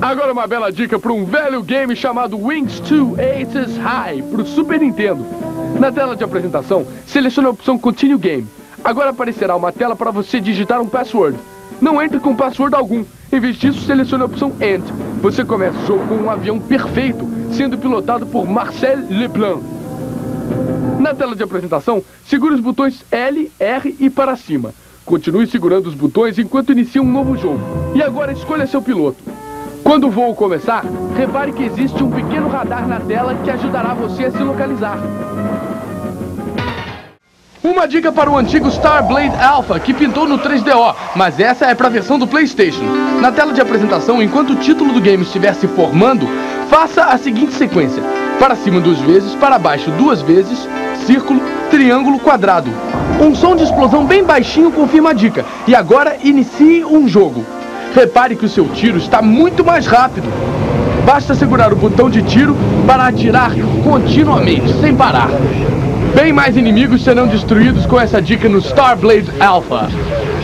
Agora uma bela dica para um velho game chamado Wings 2 Aces High para o Super Nintendo. Na tela de apresentação, selecione a opção Continue Game. Agora aparecerá uma tela para você digitar um password. Não entre com password algum. Em vez disso, selecione a opção End. Você começa o jogo com um avião perfeito, sendo pilotado por Marcel Leblanc. Na tela de apresentação, segure os botões L, R e para cima. Continue segurando os botões enquanto inicia um novo jogo. E agora escolha seu piloto. Quando o voo começar, repare que existe um pequeno radar na tela que ajudará você a se localizar. Uma dica para o antigo Starblade Alpha, que pintou no 3DO, mas essa é para a versão do PlayStation. Na tela de apresentação, enquanto o título do game estiver se formando, faça a seguinte sequência: para cima 2 vezes, para baixo 2 vezes, círculo, triângulo, quadrado. Um som de explosão bem baixinho confirma a dica. E agora inicie um jogo. Repare que o seu tiro está muito mais rápido. Basta segurar o botão de tiro para atirar continuamente, sem parar. Bem mais inimigos serão destruídos com essa dica no Starblade Alpha.